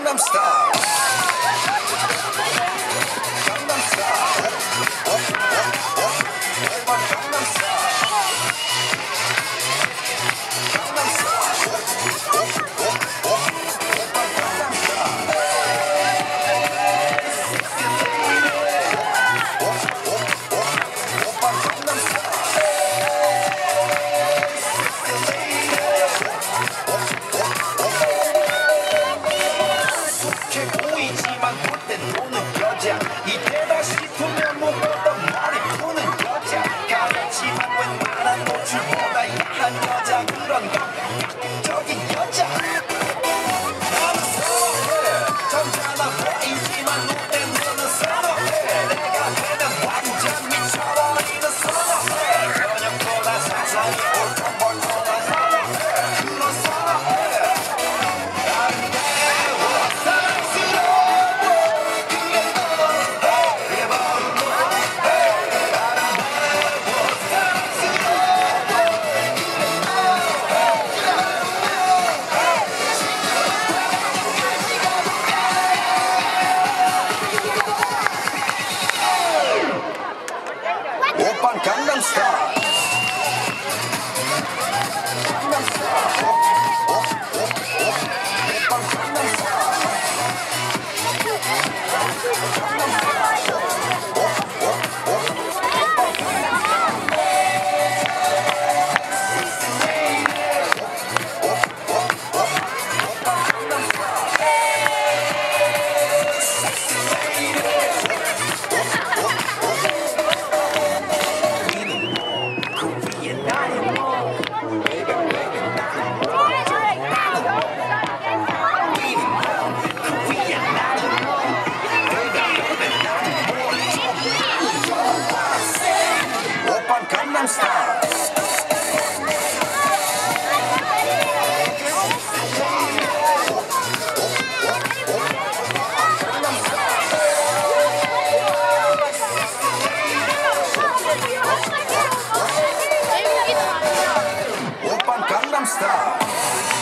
Gangnam Style. Gangnam Style. 오빤 Gangnam Style. Gangnam Style. 오빤 Gangnam Style. 오빤 Gangnam Style. 보이지만 볼 땐 또 느껴져 이때다 싶으면 못 보던 머리 푸는 여자 가볍지만 웬만한 노출보다 야한 여자 그런 감각적인 여자 나는 선호해 점잖아 보이지만 눈에 너는 선호해 내가 되는 완전 미쳐버리는 선호해 저녁보다 사상이 옳던 멀쩡한 선호해 그런 선호해 오빤 강남 스타일. 강남 스타일. 오빤 강남 스타일. 강남 스타일. Gangnam Style. 오빤 Gangnam Style.